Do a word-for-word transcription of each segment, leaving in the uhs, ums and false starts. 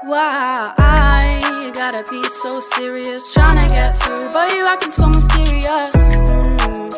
Why you gotta be so serious, tryna get through, but you acting so mysterious. mm,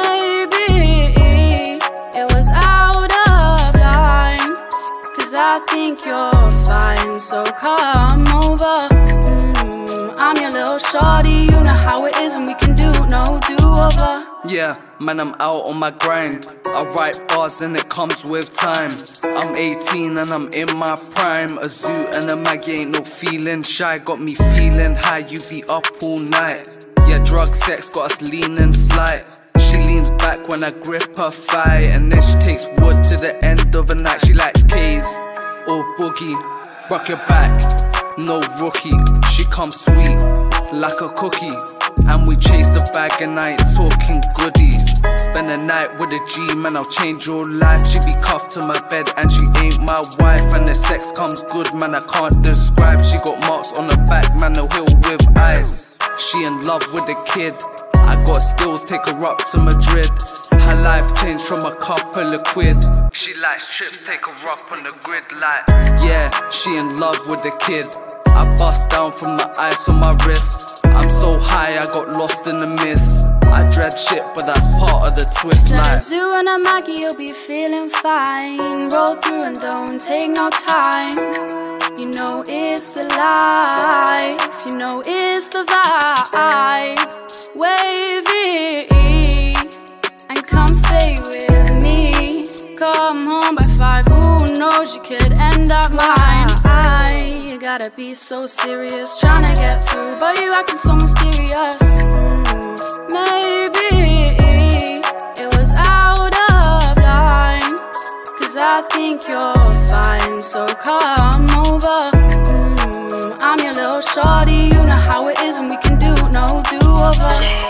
Maybe it was out of line, cause I think you're fine, so come over. mm, I'm your little shorty, you know how it is, and we can do no do-over. Yeah, man, I'm out on my grind. I write bars and it comes with time. I'm eighteen and I'm in my prime. A zoo and a Maggie ain't no feeling shy. Got me feeling high, you be up all night. Yeah, drug sex got us leaning slight. She leans back when I grip her thigh, and then she takes wood to the end of the night. She likes K's or boogie. Rock your back, no rookie. She comes sweet like a cookie, and we chase the bag and I ain't talking goodies. Spend the night with a G, man, I'll change your life. She be cuffed to my bed and she ain't my wife, and the sex comes good, man, I can't describe. She got marks on her back, man, no hill with eyes. She in love with the kid, I got skills, take her up to Madrid. Her life changed from a couple of quid. She likes trips, take her up on the grid like. Yeah, she in love with the kid. I bust down from the ice on my wrist. I'm so high, I got lost in the mist. I dread shit, but that's part of the twist. To like the zoo and a Maggie, you'll be feeling fine. Roll through and don't take no time. You know it's the life, you know it's the vibe. Wavy, and come stay with me. Come home by five, who knows, you could end up mine. I, you gotta be so serious, tryna get through, but you acting so mysterious. mm, Maybe it was out of line, cause I think you're fine, so come over. mm, I'm your little shorty, you know how it is, and we can do no do-over.